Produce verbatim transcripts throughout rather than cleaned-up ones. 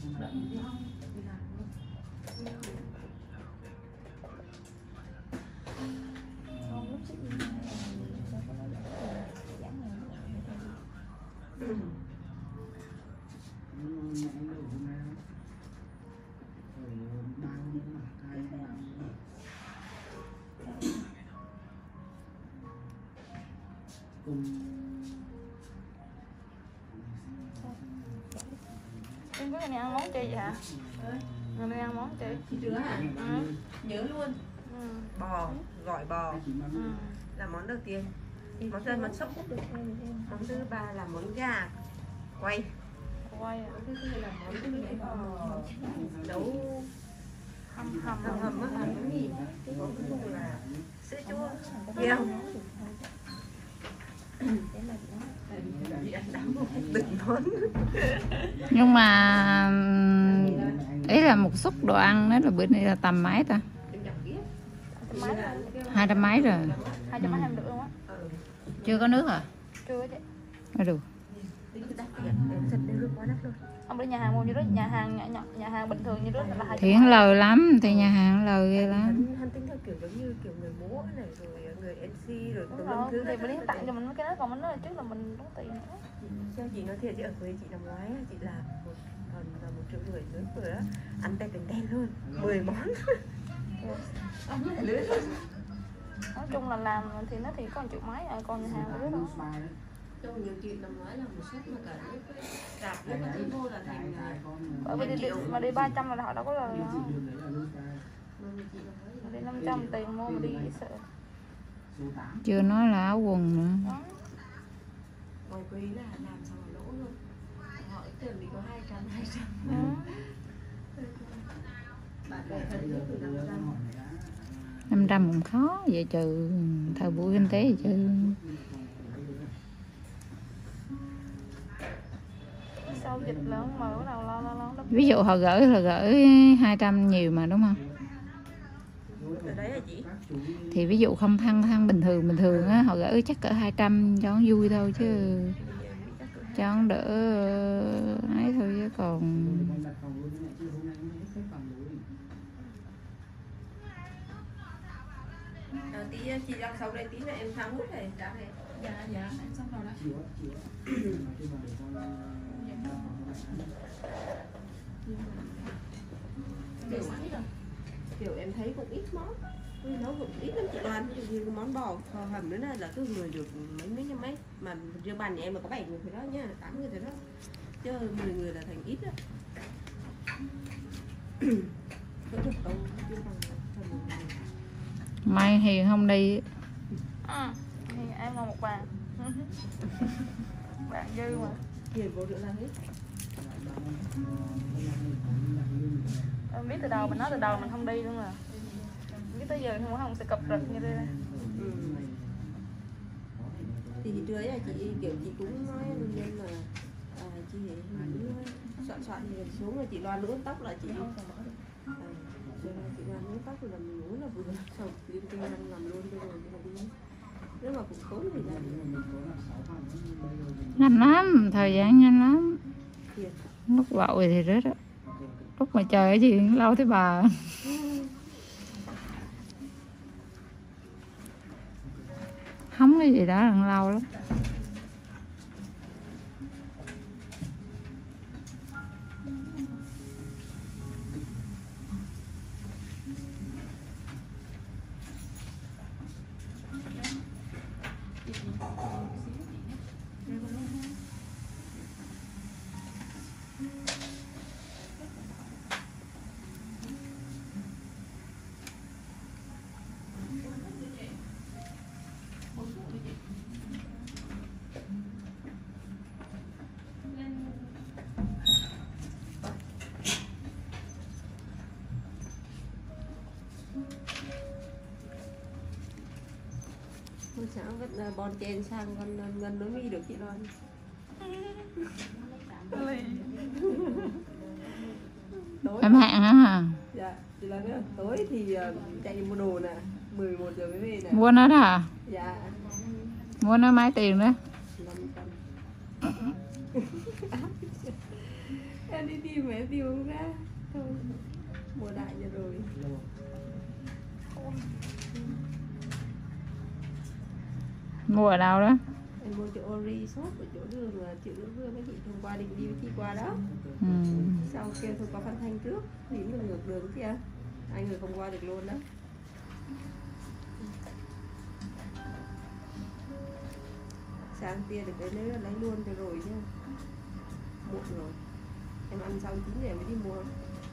Em biết anh ăn món chi vậy hả? Người đi ăn món chi? Chị Trứa hả? Ừ. Nhớ luôn. Ừ. Bò, gỏi bò Ừ. là món đầu tiên. Món thứ món sốc. Món thứ ba là món gà quay. Quay à? Món thứ tư là món bò nấu Hầm hầm hầm hầm á, hầm bánh mì. Món cuối cùng là sữa chua heo. Đừng món. Nhưng mà ý là một suất đồ ăn đó là bữa nay là tầm mấy ta? Hai trăm mấy rồi. Hai trăm mấy em được luôn á. Chưa có nước à? Chưa chứ. Ở đủ. Ông đi nhà hàng mua như đó, nhà hàng nhà, nhà, nhà hàng bình thường như đó là hai trăm. Thiện lời lắm, thì nhà hàng lời ghê lắm. Hắn tính theo kiểu giống như kiểu người múa này rồi người em xê rồi tùm lum thứ. Thì mình tặng cho mình cái đó, còn mình nói trước là mình đóng tiền nữa. Cho chị nói thiệt, chị ở quê chị năm ngoái chị làm một phần là một triệu rưỡi lớn rồi á, ăn tay từng đen luôn, mười món. Nói chung là làm thì nó thì có một triệu mấy à, còn nhà hàng nữa đó. Trong nhiều chuyện năm ngoái là một suất mà cả rạp nếu mà đi vô là thành bởi vì đi, đi, mà đi ba trăm là họ đâu có lời đâu. Mà đi năm trăm tiền mua mà đi sợ. Chưa nói là áo quần nữa. Đó. Ngoài quê là làm xong là lỗ luôn. Họ ít tiền thì có hai trăm, hai trăm. Ừ. Bạn bè thân thiết thì năm trăm. năm trăm cũng khó, vậy trừ thời buổi kinh tế vậy chứ. Sau dịch lớn mà bắt đầu lo lo lo đó. Ví dụ họ gửi là gửi hai trăm nhiều mà đúng không? Ở đấy hả chị? Thì ví dụ không thăng thăng bình thường bình thường á, họ gửi chắc cỡ hai trăm cho nó vui thôi chứ. Cho nó đỡ ấy thôi chứ còn À, tí chị đang sau đây tí nữa em tháo hút này đã này. Dạ dạ em xong rồi đó. Kiểu, kiểu em thấy cũng ít món, nấu cũng ít lắm chị Loan, ví dụ như cái món bò kho hầm nữa là, là cứ người được mấy mấy trăm mấy, mà riêng bàn nhà em mà có bảy người thôi đó nha, tám người thôi đó, chứ mười người là thành ít đó. Mai Hiền không đi. Ừ. Thì em ngồi một bàn. Bạn dư mà. Hiền vô nữa là hết. Em biết từ đầu, mình nói từ đầu mình không đi luôn mà. Biết tới giờ không không sẽ cập rực như đây. Ừ. Thì chị Trưới là chị kiểu chị cũng nói luôn nhưng mà à, chị nghĩ soạn soạn thì xuống rồi chị Loan nướng tóc là chị không còn mở được. À, chị Loan nướng tóc rồi là mình muốn là vừa xong đi kinh doanh làm luôn bây giờ thì là đi. Nếu mà cũng tốn thời gian. Nhanh lắm, thời gian nhanh lắm. Thiệt. Lúc bậu thì rất á. Lúc mà chờ cái gì lâu thế bà. Hóng cái gì đó là lâu lắm. Con sẽ vẫn bon chen sang con Ngân nối mi được chị Loan. Em hẹn á hả? Dạ, chị Loan nữa. Tối thì uh, chạy đi mua đồ nè, mười một giờ mới về nè. Mua nó đó hả? Dạ. Mua nó mấy tiền đó? năm trăm. Em đi tìm mà em tìm không ra. Thôi, mùa đại giờ rồi. Mua ở đâu đó? Em mua chỗ Ori shop ở chỗ đường chị Nữ Vương mấy chị hôm qua định đi với chị qua đó. Ừ. Sau kêu thôi có Phan Thanh trước, thì mình ngược đường kia. Hai người không qua được luôn đó. Sáng kia được cái nữa lấy luôn cho rồi chứ. Muộn rồi. Em ăn xong chín giờ mới đi mua.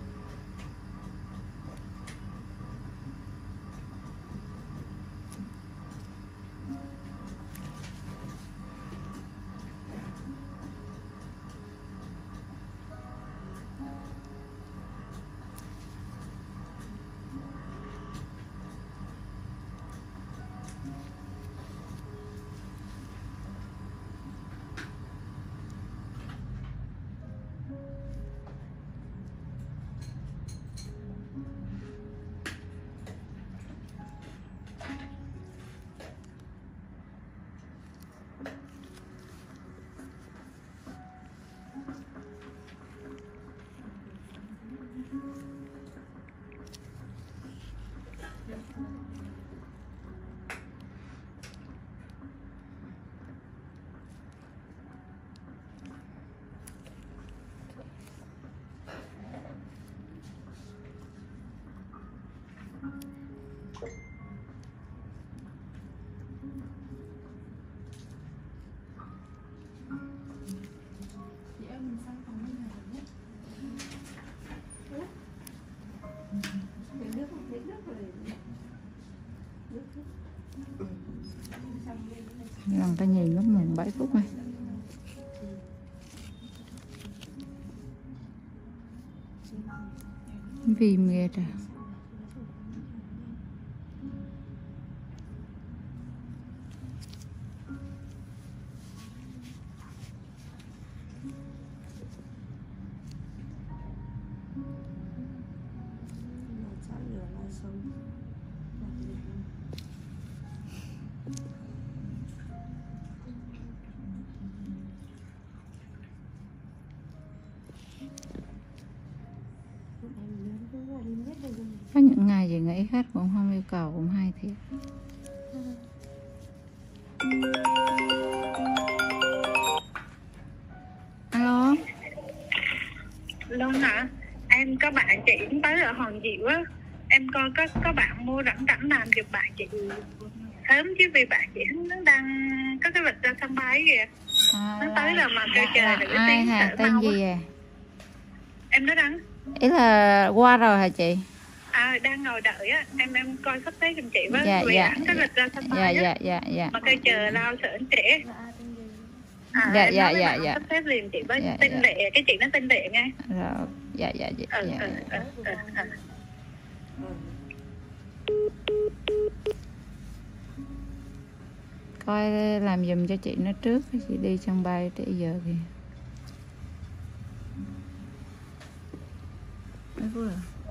Lần ta nhìn lúc mùng bảy phút này. Phim ghê trời. Có những ngày gì nghỉ khách cũng không yêu cầu cũng hay thiệt. Alo. Luôn hả? Em có bạn chị cũng tới ở Hoàng Diệu á. Em coi có có bạn mua rảnh rảnh làm giùm bạn chị sớm chứ, vì bạn chị nó đang có cái lịch ra sân bay kìa. À, Nó tới là mà kêu là, chờ là được ai tiếng hả? sợ Tên mau gì á. à? Em nói đăng. Ý là qua rồi hả chị? À, đang ngồi đợi á, em em coi sắp tới giùm chị với. Dạ, vì dạ, cái dạ. lịch ra sân Dạ bay á. dạ dạ dạ. Mà kêu chờ lao sợ anh trễ. À, Dạ, em dạ, nói với dạ, bạn dạ. sắp xếp liền chị với. Dạ, Tên dạ. Lệ, cái chị nó tên Lệ nghe. Rồi, dạ dạ dạ. Ừ, dạ, ừ, dạ. ừ, ừ, ừ. Coi làm giùm cho chị nó trước, chị đi sân bay trễ giờ kìa. Mấy phút rồi?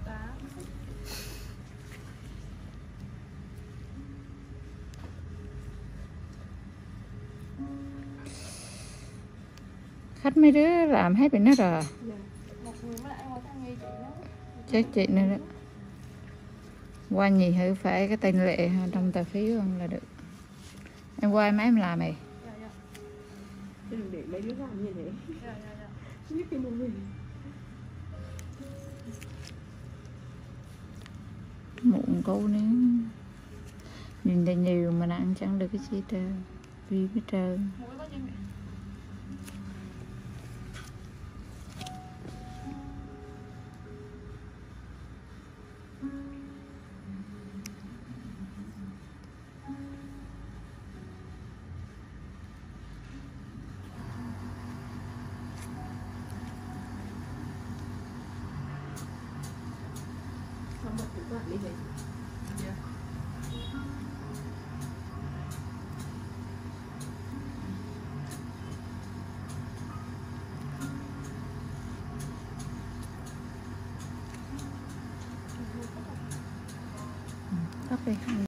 Khách mấy đứa làm hết rồi nó rồi. Một người mới lại ngồi thang nghi chị đó. Chết chị nữa đó. Qua nhì thử phải cái tên Lệ trong tờ phiếu không là được. Em qua em em làm mày. Dạ dạ. Chứ đừng để mấy đứa làm như thế. Dạ dạ dạ. Biết cái một mình. Muộn câu nữa. Nhìn thấy nhiều mà ăn chẳng được cái gì trơn. Vì cái trơn. Mũi có chưa mẹ? Không bật điện thoại đi về. Tóc đi.